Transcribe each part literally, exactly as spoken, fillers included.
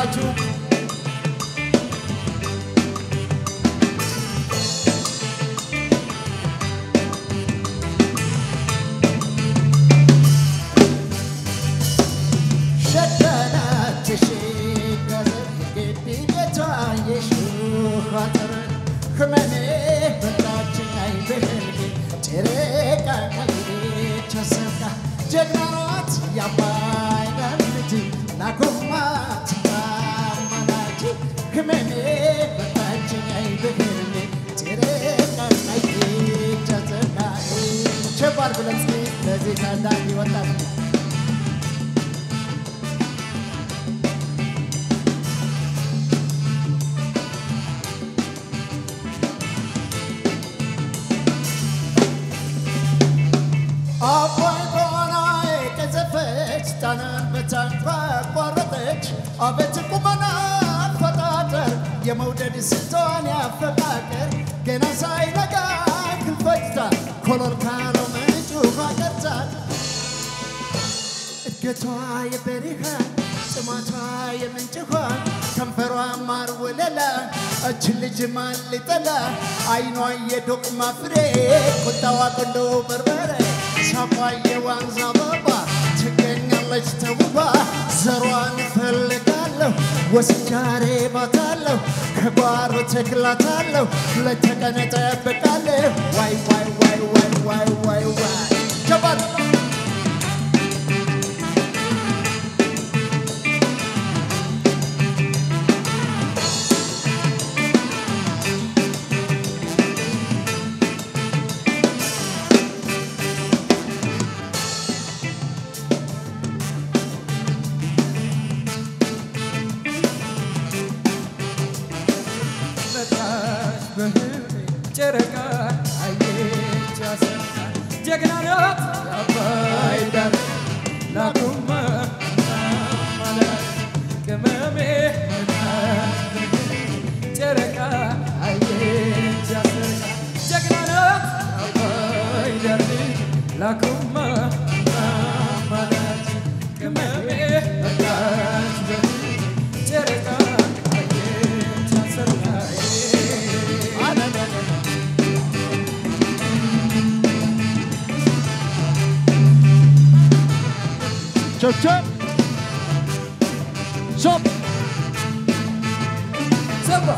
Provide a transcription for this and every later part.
ይሁንላችሁ ጀግናት ያባይናልቲ ናኩማት ማማላጂ ከመኔ በታችኛይ በህልሜ ተረቃቃይ ተዘጋይ ቸባር ብለጽ ለዚህ ታዳጊ ወጣት ታናን በታንፋ ቆረጠች አቤት ቁመና ፈጣጠር የመውደድ ስቶን ያፈቃቀር ገና ሳይነጋ ክልፈታ ኮሎል ካሎ ምንጩ ፋቀርታ እድገቷ የበሪኻ ጽማቷ የምንጭኋ ከንፈሯ ማር ወለላ እች ልጅ ማን ሊጠላ አይኗ የዶቅማ ፍሬ ቁጣዋ ቆሎ በርበሬ ሳቋ የዋንዛ አበባ ትገኛለች ተውባ ዘሯን ፈልጋለሁ ወስጃሬ ባታለሁ ከጓሮ ተክላታለሁ ለተቀነ ጠብቃለሁ ዋይ ዋይ ዋይ ዋይ ዋይ ዋይ ዋይ ጀባል ጨረቃ አየች አሰፋ ጀግናት ያባይዳር ላኩማ ማለት ከመሜ ጨረቃ አየች አሰፋ ጀግናት ያባይዳር ላኩማ ማለት ከመሜ ጨረቃ አየች አሰፋ Chop chop. Chop. Samba.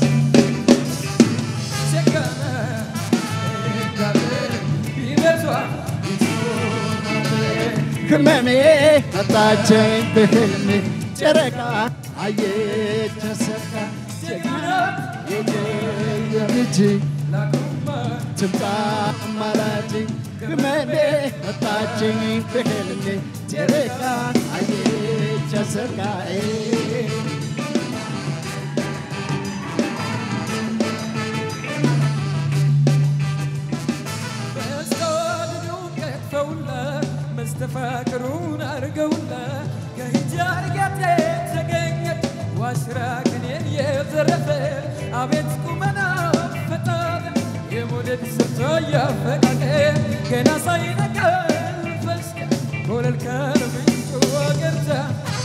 Sekana. Gabe. Bineswa. Kmeme atachen behme chereka aye chasaka Jegana. yeye yiji La kuma. tumta maraji kmeme atachen behme chereka aye chasaka مستفاكرون أرجولا كهجار قتيت سجنت واشراكن يزرفل أبيتكم أنا فتاد يمودد ستويا فكاكين كنا صينك الفشك كل الكرم جوا قرتا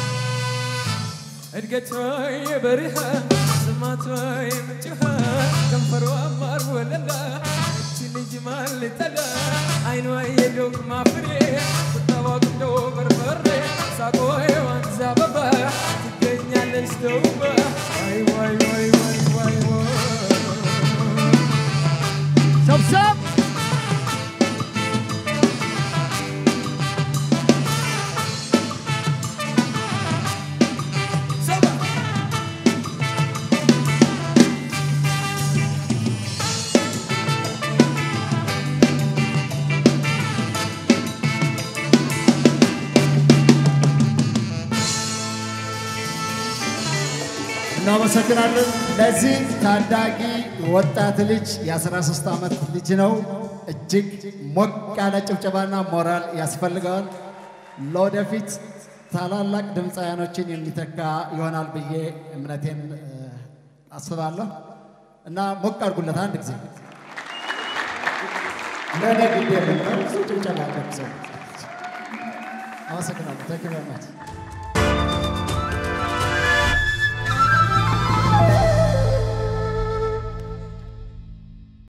ارقتوي بريها سماتوي مجها كنفروا أمار وللا جمال تلا عينو يدوك ما فري كتابك دوبر فري ساقوي وانزا بابا تدنيا لستوبا واي واي واي واي واي واي Stop stop. እናመሰግናለን ለዚህ ታዳጊ ወጣት ልጅ የ13 አመት ልጅ ነው እጅግ ሞቅ ያለ ጭብጨባና ሞራል ያስፈልጋል ለወደፊት ታላላቅ ድምጻያኖችን የሚተካ ይሆናል ብዬ እምነቴን አስባለሁ እና ሞቅ አድርጉለት አንድ ጊዜ ለነገ ይደረጋል ጭብጨባ አመሰግናለሁ ታንክ ዩ ቬሪ ማች